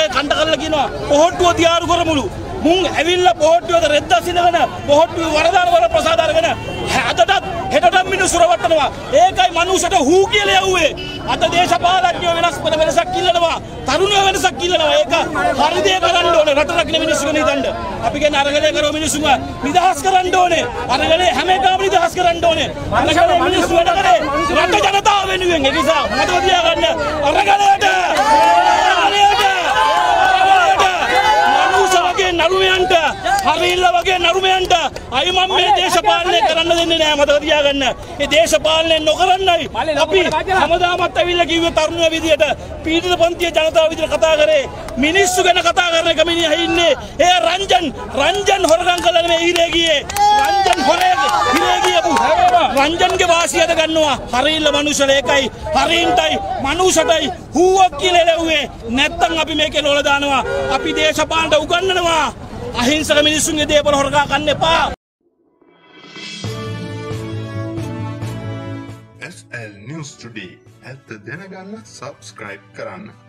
කණ්ඩ කරලා කියනවා පොහොට්ටුව තියාරු කරමුලු. මුන් ඇවිල්ලා පොහොට්ටුවක රෙද්දා සිනගෙන පොහොට්ටුවේ වරදාන වල ප්‍රසාද අරගෙන අදටත් හෙටටත් මිනිස්සු රවට්ටනවා. ඒකයි මනුස්සට හූ කියලා යවුවේ. අද දේශපාලඥයෝ වෙනසක් ඉල්ලනවා. තරුණයෝ වෙනසක් ඉල්ලනවා. ඒක හරි දේ කරන්න ඕනේ. රට රකින්න මිනිස්සුන් නිදන්න. අපි කියන්නේ අරගලේ කරව මිනිස්සුන්ව නිදහස් කරන්න ඕනේ. අරගලේ හැම එකම නිදහස් කරන්න ඕනේ. අරගලේ මිනිස්සු වැඩ කරේ රට ජනතාව වෙනුවෙන්. ඒ නිසා මතක තියාගන්න අරගලයට නරුමයන්ට හරිල්ල වගේ නරුමයන්ට අයි මම මේ දේශපාලනය කරන්න දෙන්නේ නැහැ මතක තියාගන්න. මේ දේශපාලනය නොකරන්නයි අපි හැමදාමත් ඇවිල්ලා කිව්වේ තරුණයෝ විදියට පීඩිත පන්තියේ ජනතාව විදියට කතා කරේ. මිනිස්සු ගැන කතා කරන එක මිනිහා ඉන්නේ. ඒ රංජන් හොරගම් කළා නෙමෙයි හිරේ ගියේ. රංජන් හිරේ ගියපු රංජන්ගේ වාසියද ගන්නවා. හරිල්ල මනුෂ්‍යල ඒකයි හරින්ටයි මනුෂ්‍යටයි හුවක් කියලා ලැබුවේ. නැත්තම් අපි මේකේ නෝල දානවා. අපි දේශපාලනට උගන්වනවා. අහිංසක මිනිස්සුන්ගේ දේපල හොරගා ගන්න එපා. SL News Today ඇත්ත දැනගන්න subscribe කරන්න.